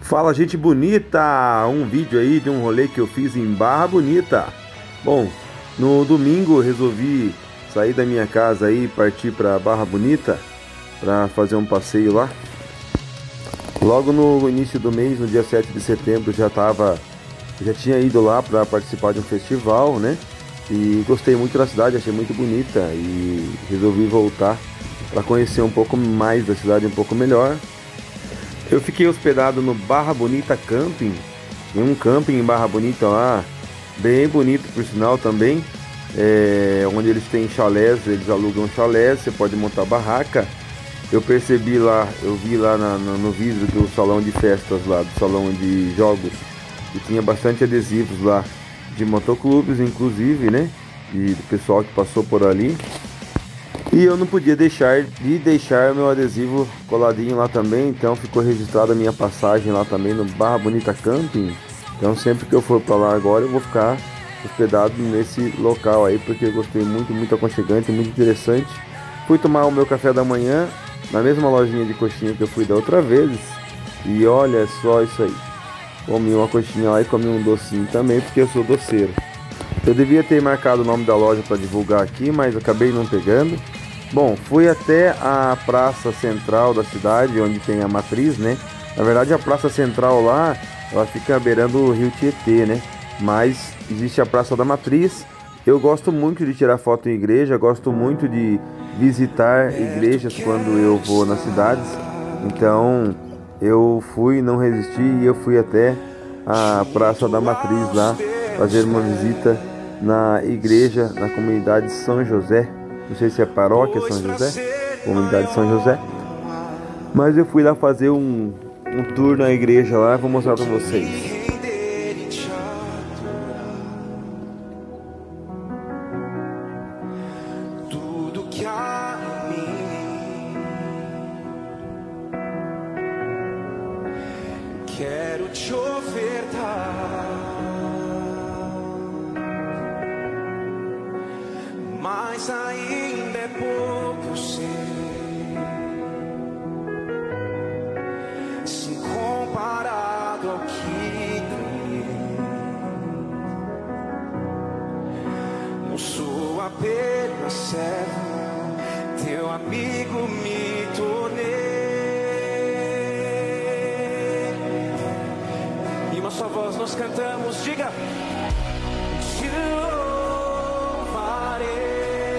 Fala, gente bonita! Um vídeo aí de um rolê que eu fiz em Barra Bonita. Bom, no domingo eu resolvi sair da minha casa aí e partir para Barra Bonita para fazer um passeio lá. Logo no início do mês, no dia 7 de setembro, já tinha ido lá para participar de um festival, né? E gostei muito da cidade, achei muito bonita e resolvi voltar para conhecer um pouco mais da cidade, um pouco melhor. Eu fiquei hospedado no Barra Bonita Camping, em um camping em Barra Bonita lá, bem bonito por sinal também, onde eles têm chalés, eles alugam chalés, você pode montar barraca. Eu percebi lá, eu vi lá no vidro do salão de festas lá, do salão de jogos, que tinha bastante adesivos lá de motoclubes, inclusive, né, e do pessoal que passou por ali. E eu não podia deixar meu adesivo coladinho lá também, então ficou registrada a minha passagem lá também no Barra Bonita Camping. Então sempre que eu for para lá agora eu vou ficar hospedado nesse local aí, porque eu gostei muito, muito aconchegante, muito interessante. Fui tomar o meu café da manhã na mesma lojinha de coxinha que eu fui da outra vez, e olha só isso aí. Comi uma coxinha lá e comi um docinho também, porque eu sou doceiro. Eu devia ter marcado o nome da loja para divulgar aqui, mas acabei não pegando. Bom, fui até a praça central da cidade, onde tem a matriz, né? Na verdade, a praça central lá, ela fica beirando o rio Tietê, né? Mas existe a Praça da Matriz. Eu gosto muito de tirar foto em igreja, gosto muito de visitar igrejas quando eu vou nas cidades. Então, eu fui, não resisti e eu fui até a Praça da Matriz lá, fazer uma visita na igreja, na comunidade São José. Não sei se é paróquia São José, comunidade São José, mas eu fui lá fazer um tour na igreja lá, vou mostrar pra vocês. Tudo que há em mim, quero te ofertar. Mas ainda é pouco, eu sei, se comparado ao que ganhei. Não sou apenas servo, teu amigo me tornei. E uma só voz nós cantamos, diga: te louvarei.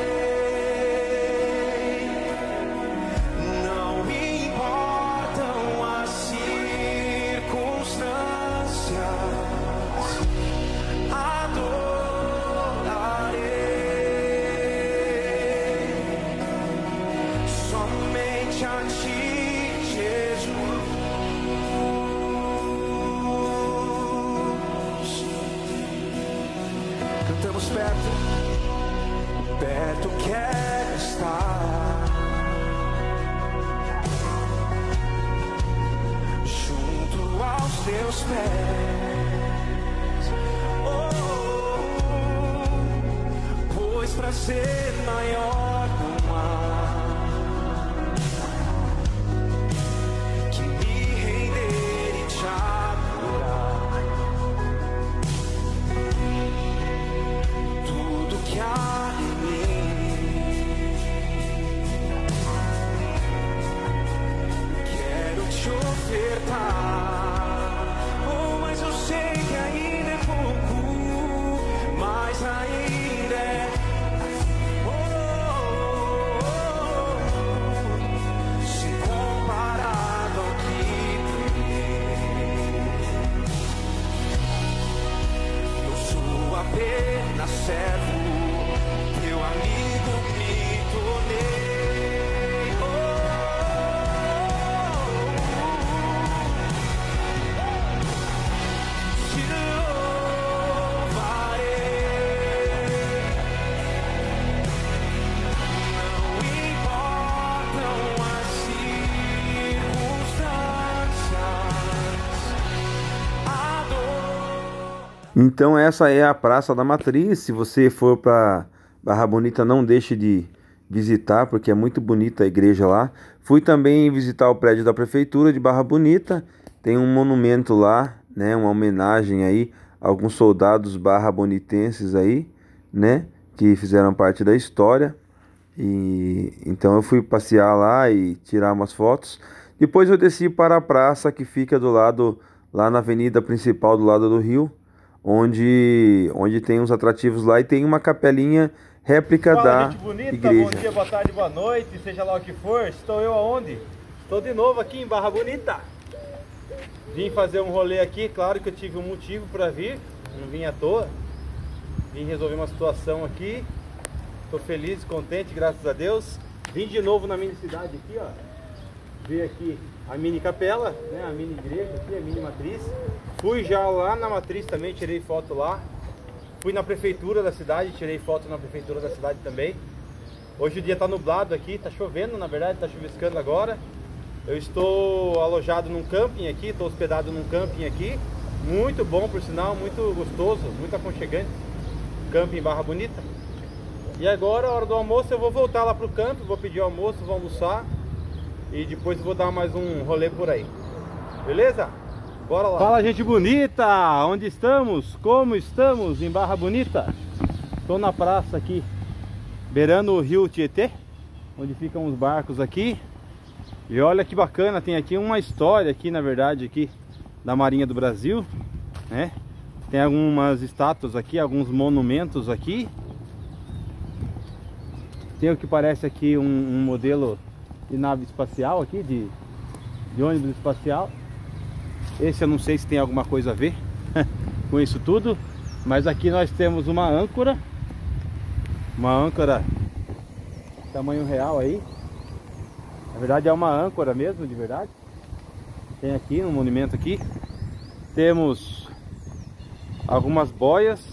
Cantamos perto quero estar, junto aos teus pés. Pois prazer maior não há que me render e te adorar. Tudo que há em mim, quero te ofertar. Oh, mas eu sei que ainda é pouco, mas ainda é. Se comparado ao que ganhei, eu sou apenas servo, teu amigo me tornei. Te louvarei. Não importam as circunstâncias. Então essa é a Praça da Matriz. Se você for para Barra Bonita, não deixe de visitar, porque é muito bonita a igreja lá. Fui também visitar o prédio da prefeitura de Barra Bonita tem um monumento lá, né? Uma homenagem aí a alguns soldados barra-bonitenses aí, né? Que fizeram parte da história. E então eu fui passear lá e tirar umas fotos. Depois eu desci para a praça que fica do lado, lá na avenida principal do lado do rio, onde tem uns atrativos lá e tem uma capelinha réplica da gente bonita, igreja. bom dia, boa tarde, boa noite, seja lá o que for. Estou eu aonde? Estou de novo aqui em Barra Bonita. Vim fazer um rolê aqui, claro que eu tive um motivo para vir, não vim à toa. Vim resolver uma situação aqui. Estou feliz, contente, graças a Deus. Vim de novo na mini cidade aqui, ó. Vi aqui a mini capela, né? A mini igreja aqui, a mini matriz. Fui já lá na matriz também, tirei foto lá. Fui na prefeitura da cidade, tirei foto na prefeitura da cidade também. Hoje o dia tá nublado aqui, tá chovendo, na verdade, tá chuviscando agora. Eu estou alojado num camping aqui, estou hospedado num camping aqui. Muito bom, por sinal, muito gostoso, muito aconchegante. Camping Barra Bonita. E agora, a hora do almoço, eu vou voltar lá pro campo, vou pedir almoço, vou almoçar e depois vou dar mais um rolê por aí. Beleza? Bora lá. Fala, gente bonita! Onde estamos? Como estamos em Barra Bonita? Estou na praça aqui, beirando o rio Tietê, onde ficam os barcos aqui. E olha que bacana, tem aqui uma história aqui, na verdade, aqui da Marinha do Brasil, né? Tem algumas estátuas aqui, alguns monumentos aqui. Tem o que parece aqui um modelo de nave espacial aqui, de ônibus espacial. Esse eu não sei se tem alguma coisa a ver com isso tudo. Mas aqui nós temos uma âncora tamanho real aí. Na verdade é uma âncora mesmo, de verdade. Tem aqui um monumento aqui. Temos algumas boias.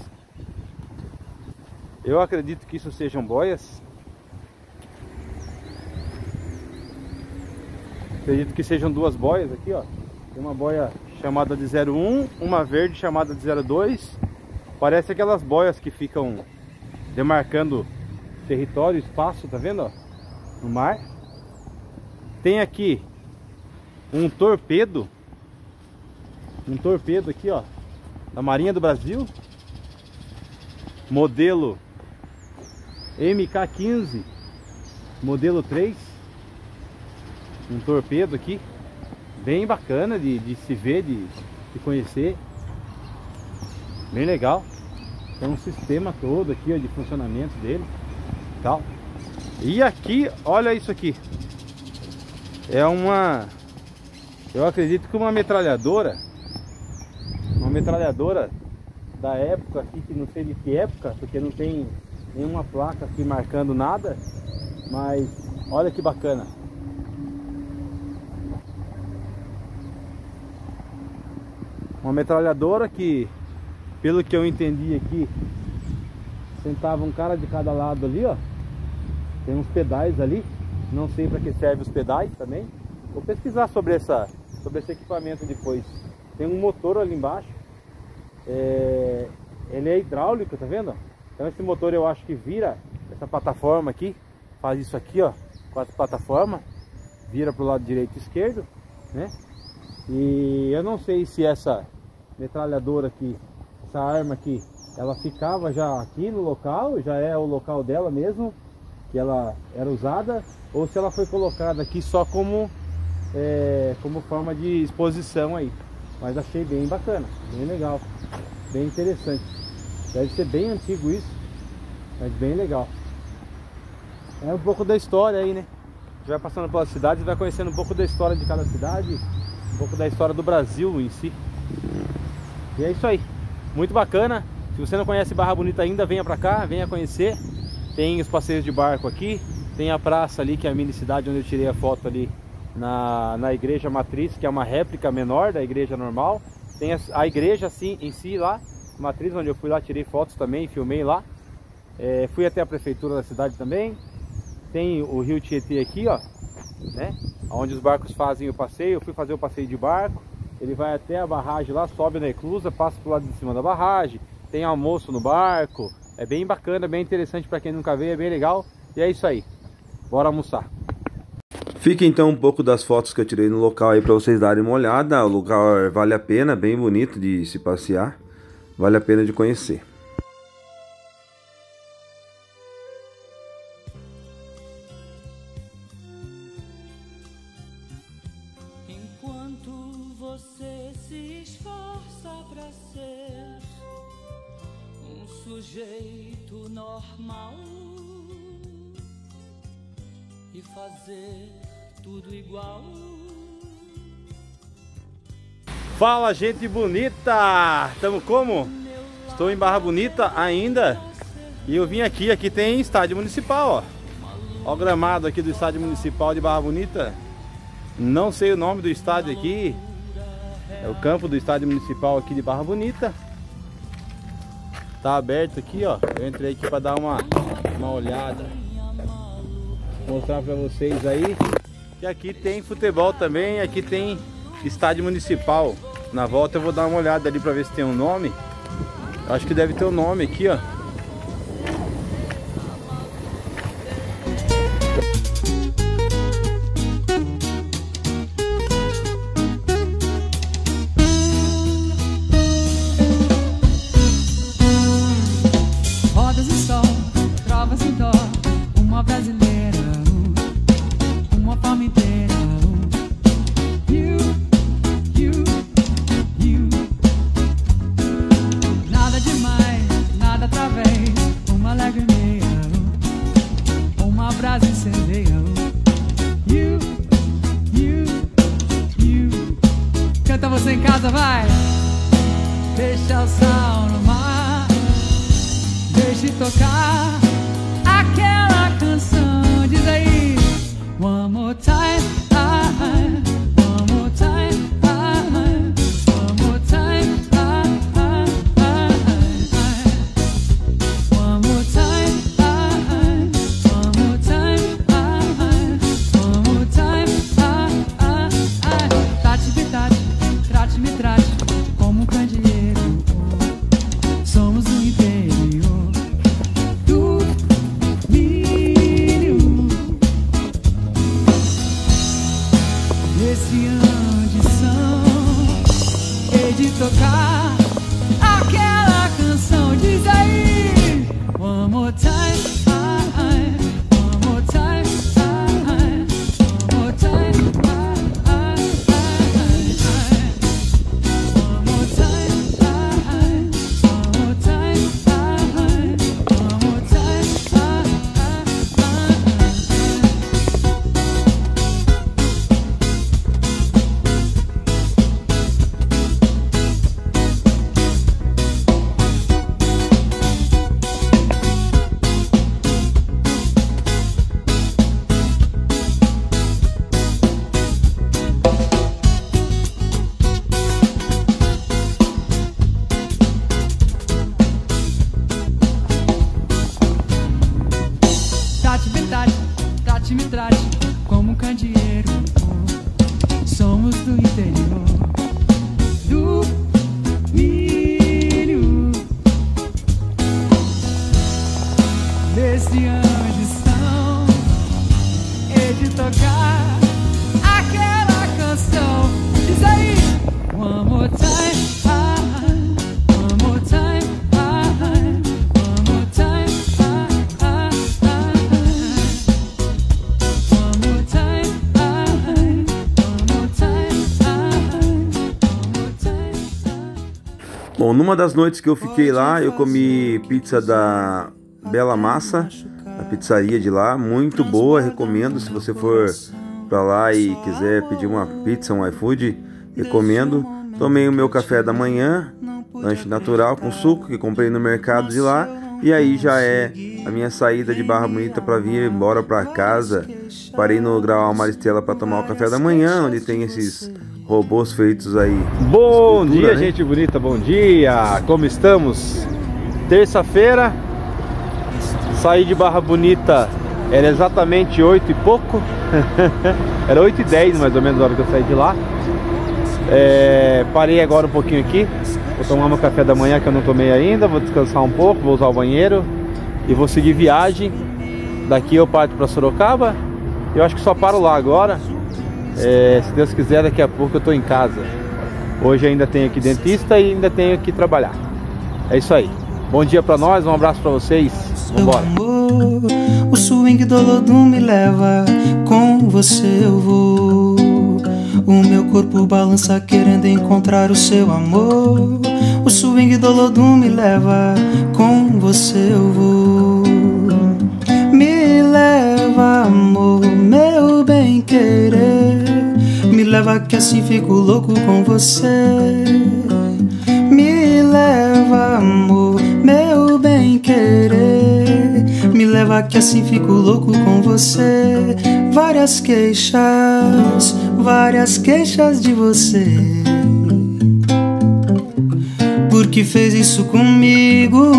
Eu acredito que isso sejam boias. Acredito que sejam duas boias aqui, ó. Tem uma boia chamada de 01, uma verde chamada de 02. Parece aquelas boias que ficam demarcando território, espaço, tá vendo, ó? No mar. Tem aqui um torpedo aqui, ó, da Marinha do Brasil, modelo MK15, modelo 3. Um torpedo aqui, bem bacana de se ver, de conhecer, bem legal. Tem um sistema todo aqui, ó, de funcionamento dele, tal. E aqui, olha isso aqui. É uma, eu acredito que uma metralhadora da época aqui, que não sei de que época, porque não tem nenhuma placa aqui marcando nada, mas olha que bacana. Uma metralhadora que, pelo que eu entendi aqui, sentava um cara de cada lado ali, ó. Tem uns pedais ali. Não sei para que serve os pedais também. Vou pesquisar sobre esse equipamento depois. Tem um motor ali embaixo. Ele é hidráulico, tá vendo? Então esse motor eu acho que vira essa plataforma aqui. Faz isso aqui, ó, com a plataforma. Vira pro lado direito e esquerdo, né? E eu não sei se essa metralhadora aqui, essa arma aqui, ela ficava já aqui no local, já é o local dela mesmo, que ela era usada, ou se ela foi colocada aqui só como forma de exposição aí. Mas achei bem bacana, bem legal, bem interessante. Deve ser bem antigo isso, mas bem legal. É um pouco da história aí, né? A gente vai passando pela cidade e vai conhecendo um pouco da história de cada cidade, um pouco da história do Brasil em si. E é isso aí, muito bacana. Se você não conhece Barra Bonita ainda, venha pra cá, venha conhecer. Tem os passeios de barco aqui, tem a praça ali, que é a mini cidade onde eu tirei a foto ali na igreja matriz, que é uma réplica menor da igreja normal. Tem a igreja assim, em si lá, matriz, onde eu fui lá, tirei fotos também, filmei lá. Fui até a prefeitura da cidade também. Tem o rio Tietê aqui, ó, né? Onde os barcos fazem o passeio. Eu fui fazer o passeio de barco. Ele vai até a barragem lá, sobe na eclusa, passa pro lado de cima da barragem. Tem almoço no barco. É bem bacana, bem interessante para quem nunca veio, é bem legal. E é isso aí. Bora almoçar. Fica então um pouco das fotos que eu tirei no local aí para vocês darem uma olhada. O lugar vale a pena, bem bonito de se passear, vale a pena de conhecer. Enquanto você se esforça para ser um sujeito normal e fazer tudo igual. Fala, gente bonita! Tamo como? Estou em Barra Bonita ainda e eu vim aqui tem estádio municipal, ó. Ó o gramado aqui do estádio municipal de Barra Bonita. Não sei o nome do estádio aqui. É o campo do estádio municipal aqui de Barra Bonita. Tá aberto aqui, ó. Eu entrei aqui para dar uma olhada. Vou mostrar para vocês aí que aqui tem futebol também, aqui tem estádio municipal. Na volta eu vou dar uma olhada ali para ver se tem um nome. Eu acho que deve ter um nome aqui, ó. Rodas e sol, trovas em dó, uma brasileira, uma palma inteira. Nada demais, nada através, uma alegre meia, uma brasa incendeia. You. Canta você em casa, vai! Deixa o sal no mar, deixe tocar aquela canção. Diz aí, one more time, one more time, one more time, one more time, one more time, one more time. Trate-me, trate como um candeeiro. Somos do interior do milho. Nesse ambição, hei de tocar aquela canção. Diz aí, one more time, one more time, one more time. Trate-me, trate como um candeeiro. Somos do interior do milho. Desse ambição, hei de tocar aquela canção. Diz aí, one more time, one more time, one more time. Bom, numa das noites que eu fiquei lá, eu comi pizza da Bela Massa, a pizzaria de lá, muito boa, recomendo. Se você for pra lá e quiser pedir uma pizza, um iFood, recomendo. Tomei o meu café da manhã, lanche natural com suco, que comprei no mercado de lá. E aí já é a minha saída de Barra Bonita para vir embora para casa. Parei no Grau Maristela para tomar o café da manhã, onde tem esses robôs feitos aí. Bom dia, né? gente bonita, bom dia! Como estamos? Terça-feira, saí de Barra Bonita, era exatamente 8 e pouco. Era 8h10 mais ou menos a hora que eu saí de lá. Parei agora um pouquinho aqui, vou tomar meu café da manhã que eu não tomei ainda, vou descansar um pouco, vou usar o banheiro e vou seguir viagem. Daqui eu parto para Sorocaba Eu acho que só paro lá agora. Se Deus quiser, daqui a pouco eu tô em casa. Hoje ainda tenho aqui dentista e ainda tenho que trabalhar. É isso aí. Bom dia pra nós, um abraço pra vocês. Vambora. Amor, o swing do Olodum me leva, com você eu vou. O meu corpo balança querendo encontrar o seu amor. O swing do Olodum me leva, com você eu vou. Me leva, amor, meu bem querer. Me leva que assim fico louco com você. Me leva, amor, meu bem querer. Me leva que assim fico louco com você. Várias queixas de você. Porque fez isso comigo.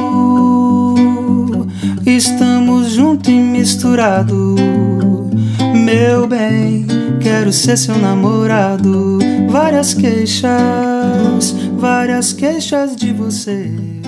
Estamos juntos e misturado. Meu bem, quero ser seu namorado. Várias queixas de você.